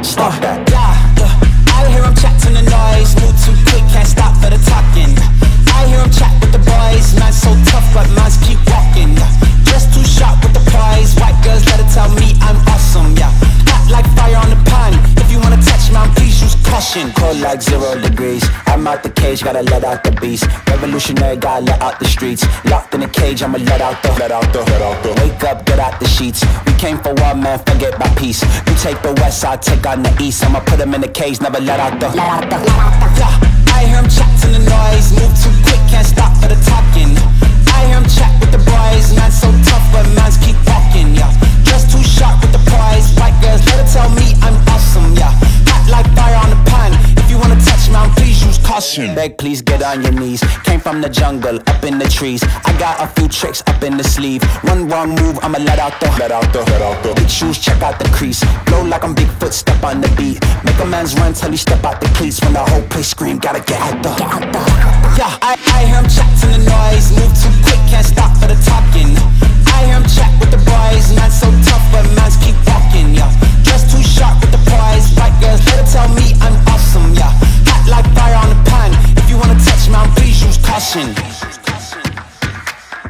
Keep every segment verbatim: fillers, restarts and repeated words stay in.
Stop that. Yeah, yeah. I hear him chat to the noise, move too quick, can't stop for the talking. I hear him chat with the boys, man so tough, but mans keep walking. Just too sharp with the prize, white girls let her tell me I'm awesome. Yeah, hot like fire on the pan. If you wanna touch man, please use caution. Cold like zero degrees. I'm out the cage, gotta let out the beast. Revolutionary, gotta let out the streets. Locked in a cage, I'ma let out the Let out the, let out the Wake up, get out the sheets. We came for war, man, forget about peace. You take the west, I'll take on the east. I'ma put him in the cage, never let out the Let out the, let out the yeah, I hear him chat to the noise, move too quick, can't stop for the talking. I hear him chat with the boys, man so tough, but mans keep walking. Yeah, just too sharp with the prize. White girls, let her tell me I'm awesome. Yeah, hot like fire on the pan. If you wanna touch man, please use caution. Beg, please get on your knees. Came from the jungle, up in the trees. I got a few tricks up in the sleeve. One wrong move, I'ma let out the Let out the, let out the Big shoes, check out the crease. Blow like I'm Bigfoot, step on the beat. Make a man's run till he step out the cleats. When the whole place scream, gotta get out the, get out the Yeah, I, I hear him chat to the noise. Move too quick, can't stop for the talking. I hear him chat with the boys. Man so tough, but mans keep walking. Yeah, just too sharp with the prize. White girls, let her tell me I'm awesome. Yeah, hot like fire on the pan. If you wanna touch man, please use caution.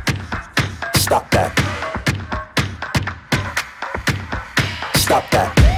Stop that. Stop that.